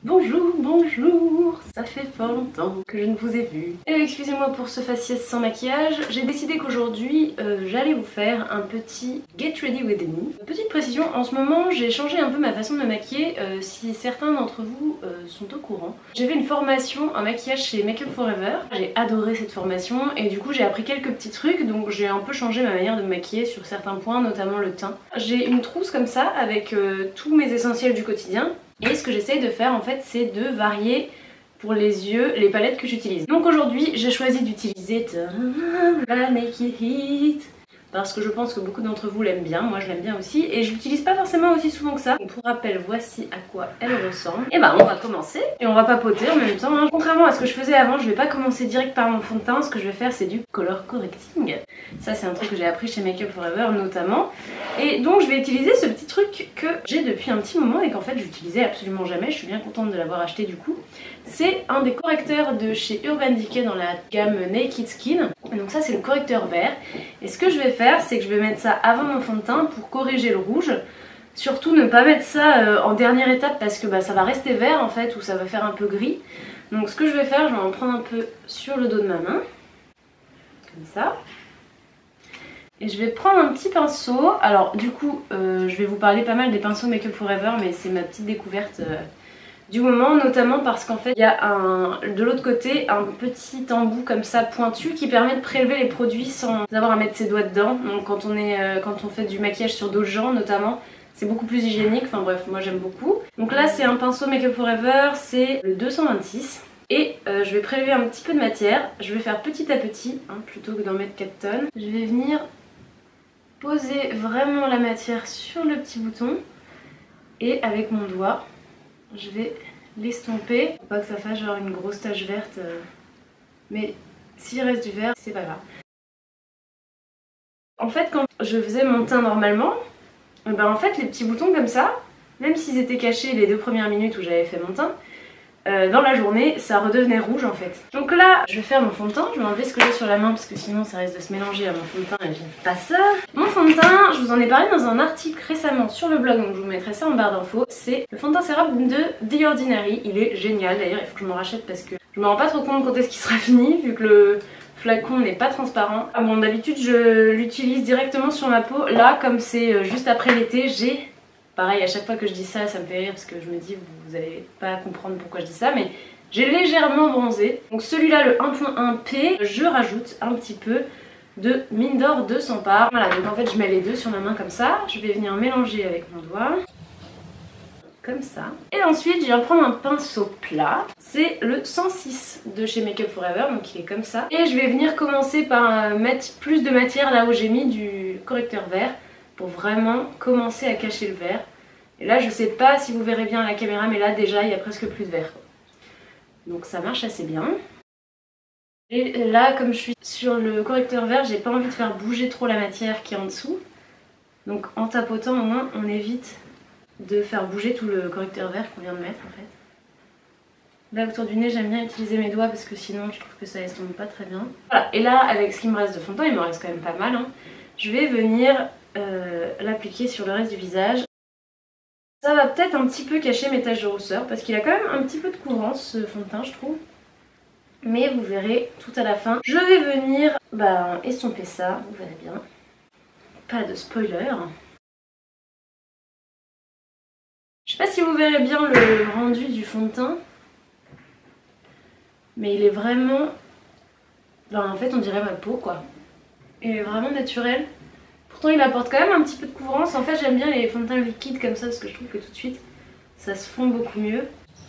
Bonjour, bonjour, ça fait fort longtemps que je ne vous ai vu. Et excusez-moi pour ce faciès sans maquillage, j'ai décidé qu'aujourd'hui j'allais vous faire un petit get ready with me. Petite précision, en ce moment j'ai changé un peu ma façon de me maquiller, si certains d'entre vous sont au courant. J'ai fait une formation en maquillage chez Make Up For Ever, j'ai adoré cette formation et du coup j'ai appris quelques petits trucs, donc j'ai un peu changé ma manière de me maquiller sur certains points, notamment le teint. J'ai une trousse comme ça avec tous mes essentiels du quotidien. Et ce que j'essaye de faire en fait c'est de varier pour les yeux les palettes que j'utilise. Donc aujourd'hui j'ai choisi d'utiliser la Naked Heat parce que je pense que beaucoup d'entre vous l'aiment bien, moi je l'aime bien aussi et je l'utilise pas forcément aussi souvent que ça. Donc pour rappel, voici à quoi elle ressemble. Et bah on va commencer et on va papoter en même temps. Contrairement à ce que je faisais avant, je vais pas commencer direct par mon fond de teint, ce que je vais faire c'est du color correcting. Ça c'est un truc que j'ai appris chez Make Up For Ever notamment. Et donc je vais utiliser ce petit truc que j'ai depuis un petit moment et qu'en fait j'utilisais absolument jamais, je suis bien contente de l'avoir acheté du coup. C'est un des correcteurs de chez Urban Decay dans la gamme Naked Skin. Et donc ça c'est le correcteur vert. Et ce que je vais faire c'est que je vais mettre ça avant mon fond de teint pour corriger le rouge. Surtout ne pas mettre ça en dernière étape parce que ça va rester vert en fait ou ça va faire un peu gris. Donc ce que je vais faire, je vais en prendre un peu sur le dos de ma main. Comme ça. Et je vais prendre un petit pinceau. Alors du coup je vais vous parler pas mal des pinceaux Make Up For Ever, mais c'est ma petite découverte du moment, notamment parce qu'en fait il y a de l'autre côté un petit embout comme ça pointu qui permet de prélever les produits sans avoir à mettre ses doigts dedans. Donc quand on fait du maquillage sur d'autres gens notamment, c'est beaucoup plus hygiénique, enfin bref, moi j'aime beaucoup. Donc là c'est un pinceau Make Up For Ever, c'est le 226. Et je vais prélever un petit peu de matière, je vais faire petit à petit, plutôt que d'en mettre 4 tonnes. Je vais venir poser vraiment la matière sur le petit bouton et avec mon doigt je vais l'estomper pour pas que ça fasse genre une grosse tache verte, mais s'il reste du vert c'est pas grave. En fait quand je faisais mon teint normalement, en fait les petits boutons comme ça, même s'ils étaient cachés les 2 premières minutes où j'avais fait mon teint, dans la journée ça redevenait rouge en fait. Donc là je vais faire mon fond de teint, je vais enlever ce que j'ai sur la main parce que sinon ça risque de se mélanger à mon fond de teint et j'aime pas ça. Mon fond de teint, je vous en ai parlé dans un article récemment sur le blog, donc je vous mettrai ça en barre d'infos. C'est le fond de teint sérum de The Ordinary, il est génial d'ailleurs, il faut que je m'en rachète parce que je me rends pas trop compte quand est-ce qu'il sera fini vu que le flacon n'est pas transparent. Bon d'habitude je l'utilise directement sur ma peau, là comme c'est juste après l'été j'ai... Pareil, à chaque fois que je dis ça, ça me fait rire parce que je me dis vous allez pas comprendre pourquoi je dis ça, mais j'ai légèrement bronzé. Donc celui-là, le 1.1P, je rajoute un petit peu de mine d'or 200 parts. Voilà, donc en fait je mets les deux sur ma main comme ça. Je vais venir mélanger avec mon doigt. Comme ça. Et ensuite je viens prendre un pinceau plat. C'est le 106 de chez Make Up For Ever, donc il est comme ça. Et je vais venir commencer par mettre plus de matière là où j'ai mis du correcteur vert, pour vraiment commencer à cacher le vert. Et là je sais pas si vous verrez bien à la caméra, mais là déjà il y a presque plus de vert. Donc ça marche assez bien. Et là comme je suis sur le correcteur vert, j'ai pas envie de faire bouger trop la matière qui est en dessous. Donc en tapotant au moins on évite de faire bouger tout le correcteur vert qu'on vient de mettre en fait. Là autour du nez j'aime bien utiliser mes doigts parce que sinon je trouve que ça estompe pas très bien. Voilà, et là avec ce qui me reste de fond de teint, il me reste quand même pas mal, je vais venir l'appliquer sur le reste du visage. Ça va peut-être un petit peu cacher mes taches de rousseur parce qu'il a quand même un petit peu de couvrance ce fond de teint je trouve. Mais vous verrez tout à la fin. Je vais venir estomper ça, vous verrez bien. Pas de spoiler. Je sais pas si vous verrez bien le rendu du fond de teint. Mais il est vraiment... en fait on dirait ma peau quoi. Il est vraiment naturel. Pourtant il apporte quand même un petit peu de couvrance. En fait j'aime bien les fonds de teint liquides comme ça parce que je trouve que tout de suite ça se fond beaucoup mieux.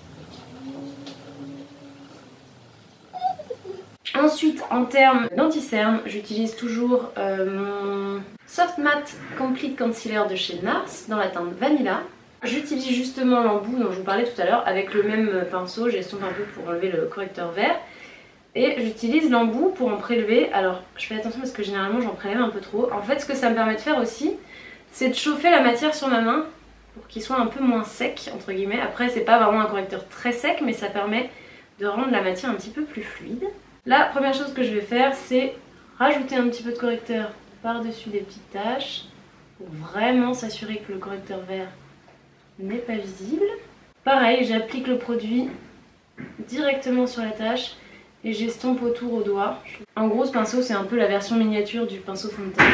Ensuite en termes d'anti-cerne, j'utilise toujours mon Soft Matte Complete Concealer de chez NARS dans la teinte Vanilla. J'utilise justement l'embout dont je vous parlais tout à l'heure avec le même pinceau, j'estompe un peu pour enlever le correcteur vert. Et j'utilise l'embout pour en prélever. Alors je fais attention parce que généralement j'en prélève un peu trop. En fait ce que ça me permet de faire aussi, c'est de chauffer la matière sur ma main pour qu'il soit un peu moins sec entre guillemets. Après c'est pas vraiment un correcteur très sec, mais ça permet de rendre la matière un petit peu plus fluide. La première chose que je vais faire c'est rajouter un petit peu de correcteur par-dessus des petites taches pour vraiment s'assurer que le correcteur vert n'est pas visible. Pareil, j'applique le produit directement sur la tache et j'estompe autour au doigt. En gros, ce pinceau, c'est un peu la version miniature du pinceau fond de teint.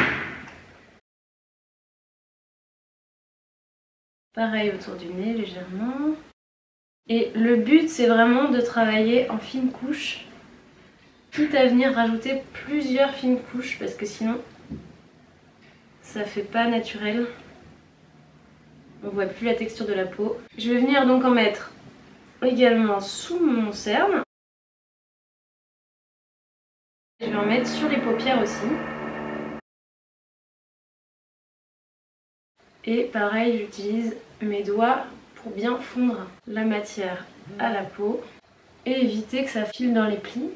Pareil autour du nez, légèrement. Et le but, c'est vraiment de travailler en fines couches, quitte à venir rajouter plusieurs fines couches, parce que sinon, ça fait pas naturel. On voit plus la texture de la peau. Je vais venir donc en mettre également sous mon cerne. Je vais en mettre sur les paupières aussi. Et pareil, j'utilise mes doigts pour bien fondre la matière à la peau et éviter que ça file dans les plis.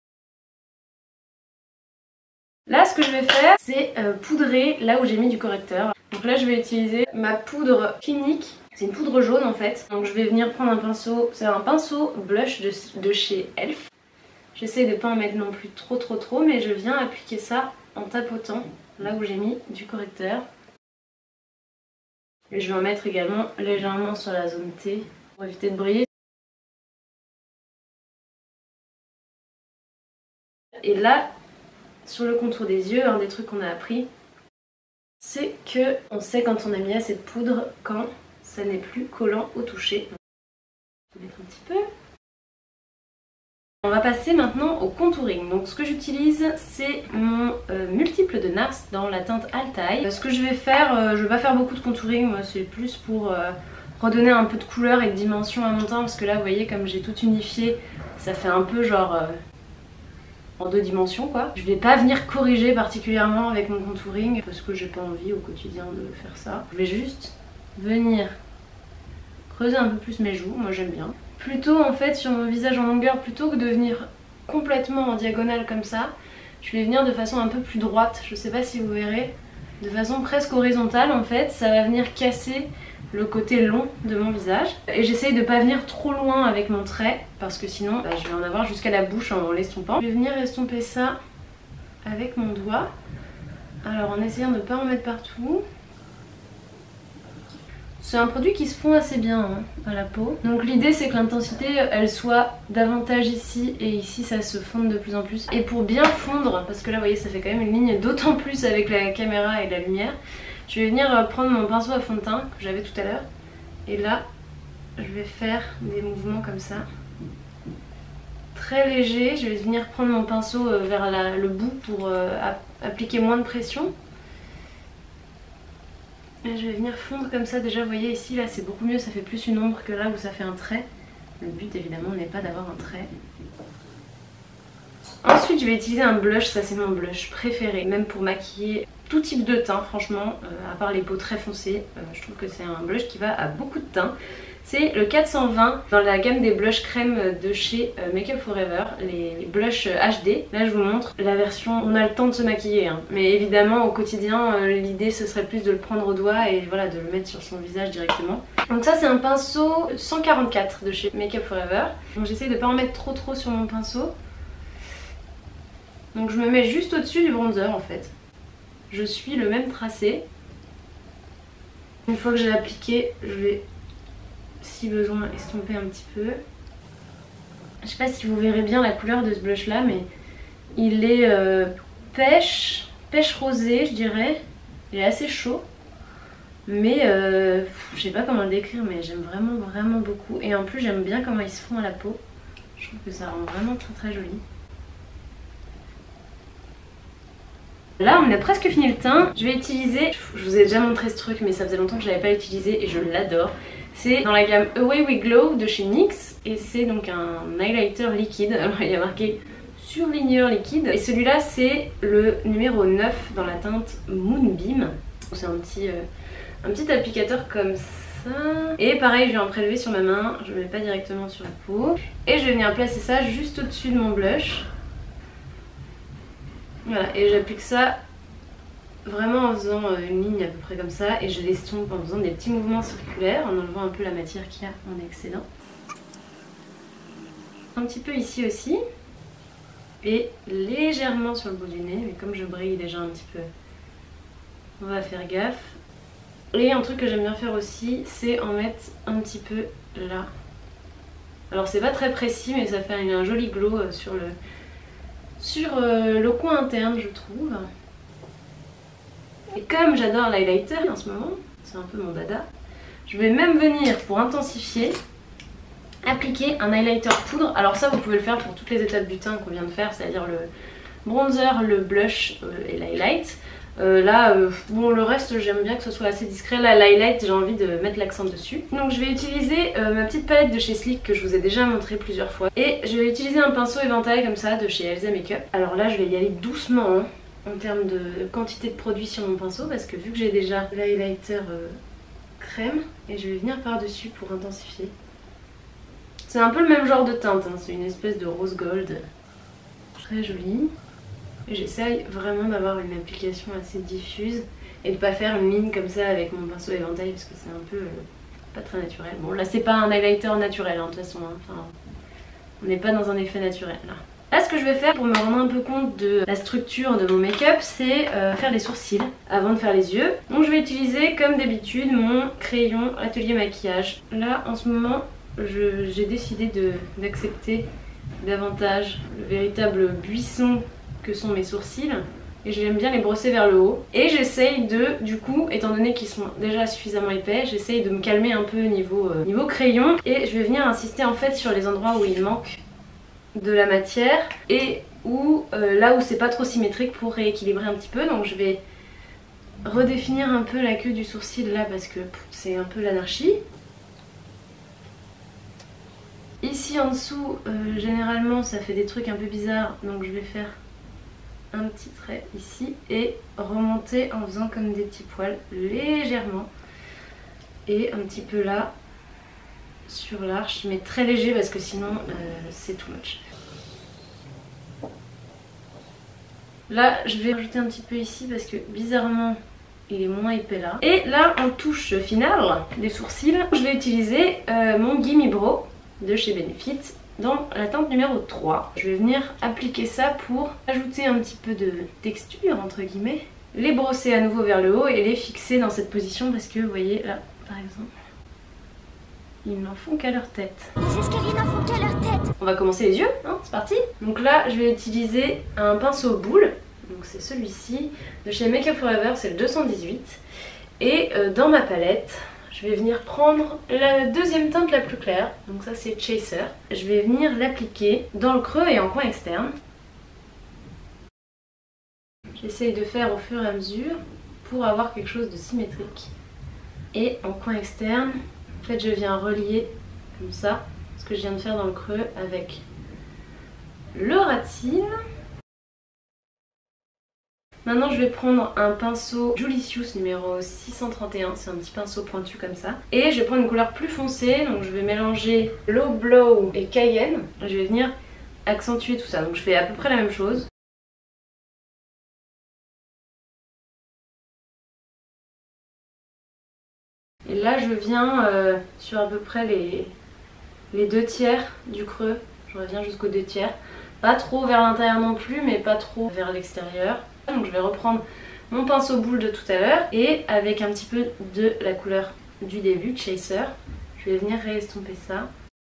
Là, ce que je vais faire, c'est poudrer là où j'ai mis du correcteur. Donc là, je vais utiliser ma poudre clinique. C'est une poudre jaune en fait. Donc je vais venir prendre un pinceau. C'est un pinceau blush de chez Elf. J'essaie de ne pas en mettre non plus trop, mais je viens appliquer ça en tapotant là où j'ai mis du correcteur. Et je vais en mettre également légèrement sur la zone T pour éviter de briller. Et là, sur le contour des yeux, un des trucs qu'on a appris, c'est que on sait quand on a mis assez de poudre, quand ça n'est plus collant au toucher. Je vais mettre un petit peu. On va passer maintenant au contouring. Donc ce que j'utilise, c'est mon multiple de NARS dans la teinte Altaï. Ce que je vais faire, je vais pas faire beaucoup de contouring, moi c'est plus pour redonner un peu de couleur et de dimension à mon teint, parce que là vous voyez comme j'ai tout unifié, ça fait un peu genre en 2 dimensions quoi. Je vais pas venir corriger particulièrement avec mon contouring parce que j'ai pas envie au quotidien de faire ça. Je vais juste venir creuser un peu plus mes joues, moi j'aime bien. Plutôt en fait sur mon visage en longueur, plutôt que de venir complètement en diagonale comme ça, je vais venir de façon un peu plus droite, je sais pas si vous verrez, de façon presque horizontale en fait, ça va venir casser le côté long de mon visage. Et j'essaye de pas venir trop loin avec mon trait, parce que sinon je vais en avoir jusqu'à la bouche en l'estompant. Je vais venir estomper ça avec mon doigt, alors en essayant de ne pas en mettre partout. C'est un produit qui se fond assez bien à la peau. Donc l'idée c'est que l'intensité elle soit davantage ici et ici ça se fonde de plus en plus. Et pour bien fondre, parce que là vous voyez ça fait quand même une ligne d'autant plus avec la caméra et la lumière, je vais venir prendre mon pinceau à fond de teint que j'avais tout à l'heure. Et là je vais faire des mouvements comme ça. Très léger, je vais venir prendre mon pinceau vers le bout pour appliquer moins de pression. Et je vais venir fondre comme ça, déjà vous voyez ici là c'est beaucoup mieux, ça fait plus une ombre que là où ça fait un trait. Le but évidemment n'est pas d'avoir un trait. Ensuite je vais utiliser un blush, ça c'est mon blush préféré, même pour maquiller tout type de teint franchement, à part les peaux très foncées, je trouve que c'est un blush qui va à beaucoup de teints. C'est le 420 dans la gamme des blushs crème de chez Make Up For Ever, les blushs HD. Là je vous montre la version, on a le temps de se maquiller hein. Mais évidemment au quotidien l'idée ce serait plus de le prendre au doigt et voilà de le mettre sur son visage directement. Donc ça c'est un pinceau 144 de chez Make Up For Ever. Donc j'essaie de pas en mettre trop sur mon pinceau. Donc je me mets juste au-dessus du bronzer en fait. Je suis le même tracé. Une fois que j'ai appliqué, je vais si besoin estomper un petit peu. Je sais pas si vous verrez bien la couleur de ce blush là, mais il est pêche rosé je dirais. Il est assez chaud, mais je sais pas comment le décrire, mais j'aime vraiment beaucoup. Et en plus j'aime bien comment il se fond à la peau. Je trouve que ça rend vraiment très joli. Là on a presque fini le teint. Je vais utiliser, je vous ai déjà montré ce truc mais ça faisait longtemps que je l'avais pas utilisé et je l'adore. C'est dans la gamme Away We Glow de chez NYX et c'est donc un highlighter liquide. Alors il y a marqué surligneur liquide et celui-là c'est le numéro 9 dans la teinte Moonbeam. C'est un petit applicateur comme ça. Et pareil je vais en prélever sur ma main, je ne le mets pas directement sur la peau. Et je vais venir placer ça juste au-dessus de mon blush. Voilà, et j'applique ça vraiment en faisant une ligne à peu près comme ça et je l'estompe en faisant des petits mouvements circulaires en enlevant un peu la matière qu'il y a en excédent. Un petit peu ici aussi et légèrement sur le bout du nez, mais comme je brille déjà un petit peu, on va faire gaffe. Et un truc que j'aime bien faire aussi, c'est en mettre un petit peu là. Alors c'est pas très précis mais ça fait un joli glow sur le coin interne je trouve. Et comme j'adore l'highlighter en ce moment, c'est un peu mon dada, je vais même venir pour intensifier appliquer un highlighter poudre. Alors ça vous pouvez le faire pour toutes les étapes du teint qu'on vient de faire, c'est-à-dire le bronzer, le blush et l'highlight. Bon le reste j'aime bien que ce soit assez discret. Là l'highlight j'ai envie de mettre l'accent dessus. Donc je vais utiliser ma petite palette de chez Sleek que je vous ai déjà montré plusieurs fois. Et je vais utiliser un pinceau éventail comme ça de chez Elsa Makeup. Alors là je vais y aller doucement hein, en termes de quantité de produit sur mon pinceau. Parce que vu que j'ai déjà l'highlighter crème, et je vais venir par dessus pour intensifier. C'est un peu le même genre de teinte, hein, c'est une espèce de rose gold. Très jolie. J'essaye vraiment d'avoir une application assez diffuse et de pas faire une ligne comme ça avec mon pinceau éventail parce que c'est un peu pas très naturel. Bon là c'est pas un highlighter naturel hein, de toute façon, hein. Enfin, on n'est pas dans un effet naturel là. Là ce que je vais faire pour me rendre un peu compte de la structure de mon make-up c'est faire les sourcils avant de faire les yeux. Donc je vais utiliser comme d'habitude mon crayon atelier maquillage. Là en ce moment j'ai décidé d'accepter davantage le véritable buisson que sont mes sourcils et j'aime bien les brosser vers le haut et j'essaye du coup étant donné qu'ils sont déjà suffisamment épais, j'essaye de me calmer un peu niveau crayon et je vais venir insister en fait sur les endroits où il manque de la matière et là où c'est pas trop symétrique pour rééquilibrer un petit peu. Donc je vais redéfinir un peu la queue du sourcil là parce que c'est un peu l'anarchie. Ici en dessous généralement ça fait des trucs un peu bizarres donc je vais faire un petit trait ici et remonter en faisant comme des petits poils légèrement et un petit peu là sur l'arche mais très léger parce que sinon c'est too much. Là je vais rajouter un petit peu ici parce que bizarrement il est moins épais là. Et là en touche finale des sourcils je vais utiliser mon Gimme Brow de chez Benefit dans la teinte numéro 3. Je vais venir appliquer ça pour ajouter un petit peu de texture entre guillemets. Les brosser à nouveau vers le haut et les fixer dans cette position parce que vous voyez là par exemple ils n'en font qu'à leur tête. On va commencer les yeux, hein, c'est parti. Donc là je vais utiliser un pinceau boule, donc c'est celui-ci de chez Make Up For Ever, c'est le 218. Et dans ma palette je vais venir prendre la deuxième teinte la plus claire, donc ça c'est Chaser. Je vais venir l'appliquer dans le creux et en coin externe. J'essaye de faire au fur et à mesure pour avoir quelque chose de symétrique. Et en coin externe, en fait je viens relier comme ça ce que je viens de faire dans le creux avec le ras de cils. Maintenant je vais prendre un pinceau Julicius numéro 631, c'est un petit pinceau pointu comme ça. Et je vais prendre une couleur plus foncée, donc je vais mélanger Low Blow et Cayenne. Je vais venir accentuer tout ça, donc je fais à peu près la même chose. Et là je viens sur à peu près les 2 tiers du creux, je reviens jusqu'aux 2 tiers. Pas trop vers l'intérieur non plus, mais pas trop vers l'extérieur. Donc je vais reprendre mon pinceau boule de tout à l'heure et avec un petit peu de la couleur du début, Chaser, je vais venir réestomper ça.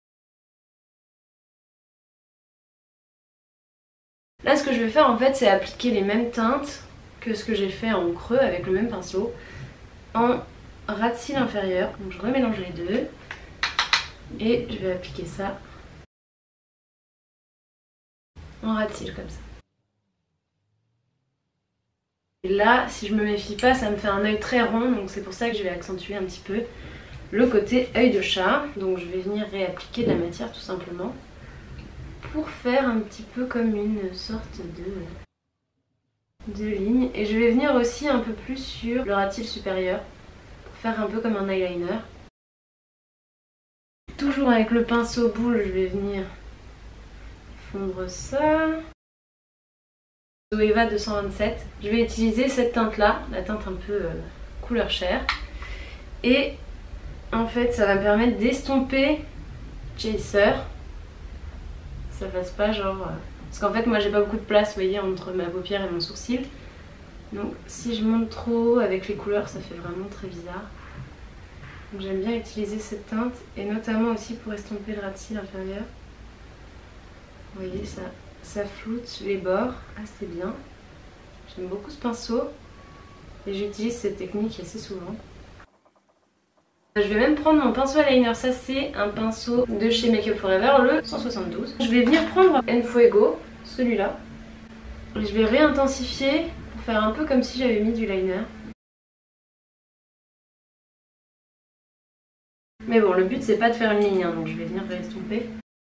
Là ce que je vais faire en fait c'est appliquer les mêmes teintes que ce que j'ai fait en creux avec le même pinceau en ras de cils inférieur. Donc je remélange les deux et je vais appliquer ça en ras de cils comme ça. Et là, si je me méfie pas, ça me fait un œil très rond, donc c'est pour ça que je vais accentuer un petit peu le côté œil de chat. Donc je vais venir réappliquer de la matière tout simplement pour faire un petit peu comme une sorte de ligne. Et je vais venir aussi un peu plus sur le ras de cils supérieur pour faire un peu comme un eyeliner. Toujours avec le pinceau boule, je vais venir fondre ça. Zoeva 227. Je vais utiliser cette teinte là, la teinte un peu couleur chair. Et en fait ça va me permettre d'estomper Chaser. Ça fasse pas genre... Parce qu'en fait moi j'ai pas beaucoup de place, vous voyez, entre ma paupière et mon sourcil. Donc si je monte trop haut avec les couleurs ça fait vraiment très bizarre. Donc j'aime bien utiliser cette teinte et notamment aussi pour estomper le ras de cils inférieur. Vous voyez, ça floute les bords assez bien. J'aime beaucoup ce pinceau et j'utilise cette technique assez souvent. Je vais même prendre mon pinceau eyeliner, ça c'est un pinceau de chez Make Up For Ever, le 172. Je vais venir prendre Enfuego, celui-là. Et je vais réintensifier pour faire un peu comme si j'avais mis du liner. Mais bon, le but c'est pas de faire une ligne, hein, donc je vais venir réestomper.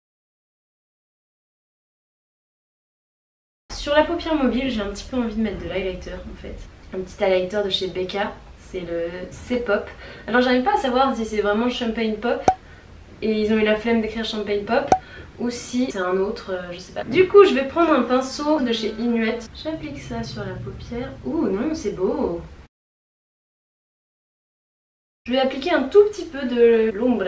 Sur la paupière mobile, j'ai un petit peu envie de mettre de l'highlighter en fait. Un petit highlighter de chez Becca, c'est le C-Pop. Alors j'arrive pas à savoir si c'est vraiment Champagne Pop et ils ont eu la flemme d'écrire Champagne Pop ou si c'est un autre, je sais pas. Du coup, je vais prendre un pinceau de chez Inuit. J'applique ça sur la paupière. Ouh non, c'est beau! Je vais appliquer un tout petit peu de l'ombre,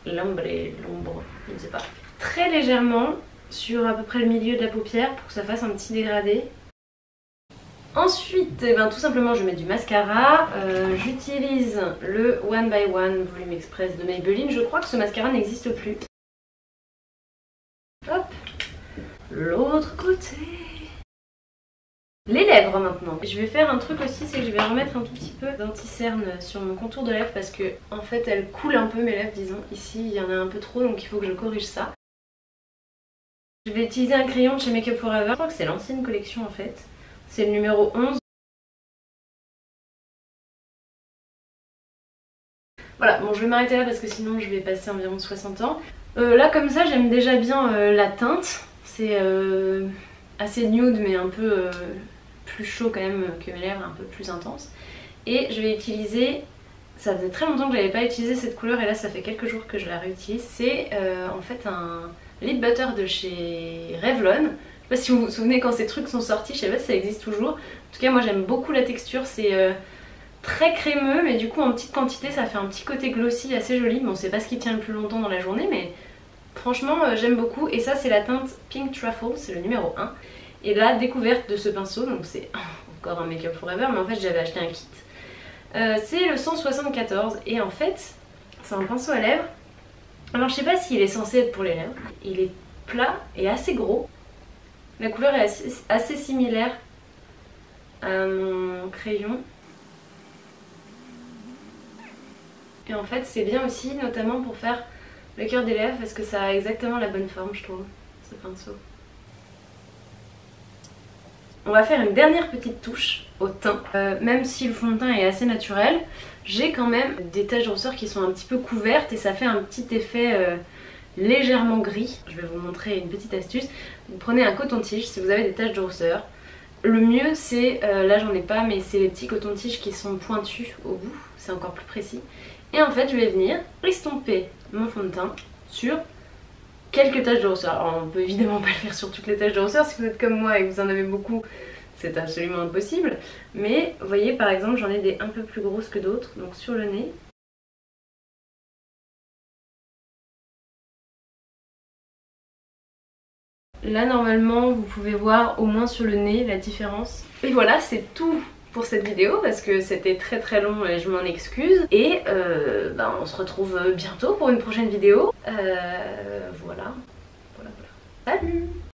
je ne sais pas. Très légèrement sur à peu près le milieu de la paupière pour que ça fasse un petit dégradé. Ensuite, tout simplement je mets du mascara. J'utilise le One by One Volume Express de Maybelline. Je crois que ce mascara n'existe plus. Hop, l'autre côté. Les lèvres maintenant. Je vais faire un truc aussi, c'est que je vais remettre un tout petit peu d'anti-cerne sur mon contour de lèvres parce que en fait elles coulent un peu mes lèvres, disons. Ici il y en a un peu trop donc il faut que je corrige ça. Je vais utiliser un crayon de chez Make Up For Ever. Je crois que c'est l'ancienne collection en fait. C'est le numéro 11. Voilà, bon je vais m'arrêter là parce que sinon je vais passer environ 60 ans. Là comme ça j'aime déjà bien la teinte. C'est assez nude mais un peu plus chaud quand même que mes lèvres, un peu plus intense. Et je vais utiliser, ça faisait très longtemps que j'avais pas utilisé cette couleur et là ça fait quelques jours que je la réutilise. C'est en fait un lip butter de chez Revlon. Je sais pas si vous vous souvenez quand ces trucs sont sortis, je sais pas si ça existe toujours. En tout cas moi j'aime beaucoup la texture, c'est très crémeux mais du coup en petite quantité ça fait un petit côté glossy assez joli. Bon c'est pas ce qui tient le plus longtemps dans la journée mais franchement j'aime beaucoup. Et ça c'est la teinte Pink Truffle, c'est le numéro 1. Et la découverte de ce pinceau, donc c'est encore un Make Up For Ever mais en fait j'avais acheté un kit. C'est le 174 et en fait c'est un pinceau à lèvres. Alors je sais pas s'il est censé être pour les lèvres. Il est plat et assez gros. La couleur est assez similaire à mon crayon. Et en fait c'est bien aussi notamment pour faire le cœur des lèvres parce que ça a exactement la bonne forme je trouve, ce pinceau. On va faire une dernière petite touche au teint. Même si le fond de teint est assez naturel, j'ai quand même des taches de rousseur qui sont un petit peu couvertes et ça fait un petit effet légèrement gris. Je vais vous montrer une petite astuce. Vous prenez un coton-tige si vous avez des taches de rousseur. Le mieux c'est, là j'en ai pas, mais c'est les petits cotons-tiges qui sont pointus au bout, c'est encore plus précis. Et en fait je vais venir estomper mon fond de teint sur quelques taches de rousseur. Alors on peut évidemment pas le faire sur toutes les taches de rousseur, si vous êtes comme moi et que vous en avez beaucoup, c'est absolument impossible. Mais vous voyez par exemple j'en ai des un peu plus grosses que d'autres, donc sur le nez. Là normalement vous pouvez voir au moins sur le nez la différence. Et voilà, c'est tout pour cette vidéo parce que c'était très très long et je m'en excuse. Et on se retrouve bientôt pour une prochaine vidéo. Voilà. Salut!